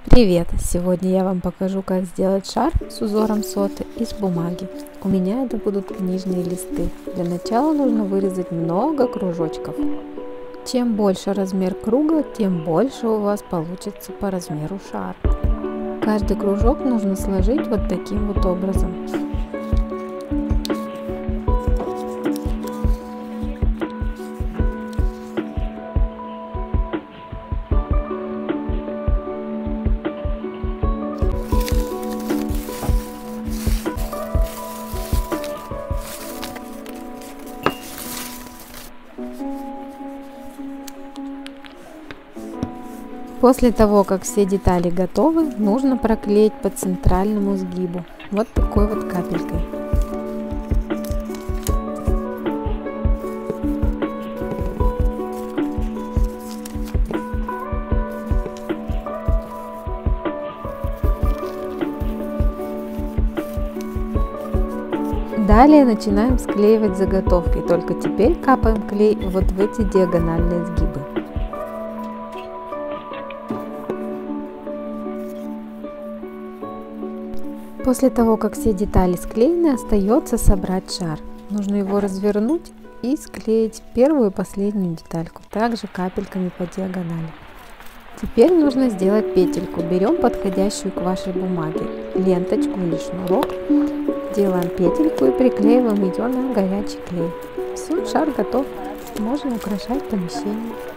Привет! Сегодня я вам покажу, как сделать шар с узором соты из бумаги. У меня это будут книжные листы. Для начала нужно вырезать много кружочков. Чем больше размер круга, тем больше у вас получится по размеру шар. Каждый кружок нужно сложить вот таким вот образом. После того, как все детали готовы, нужно проклеить по центральному сгибу, вот такой вот капелькой. Далее начинаем склеивать заготовки, только теперь капаем клей вот в эти диагональные сгибы. После того, как все детали склеены, остается собрать шар. Нужно его развернуть и склеить первую и последнюю детальку, также капельками по диагонали. Теперь нужно сделать петельку. Берем подходящую к вашей бумаге ленточку или шнурок, делаем петельку и приклеиваем ее на горячий клей. Все, шар готов. Можно украшать помещение.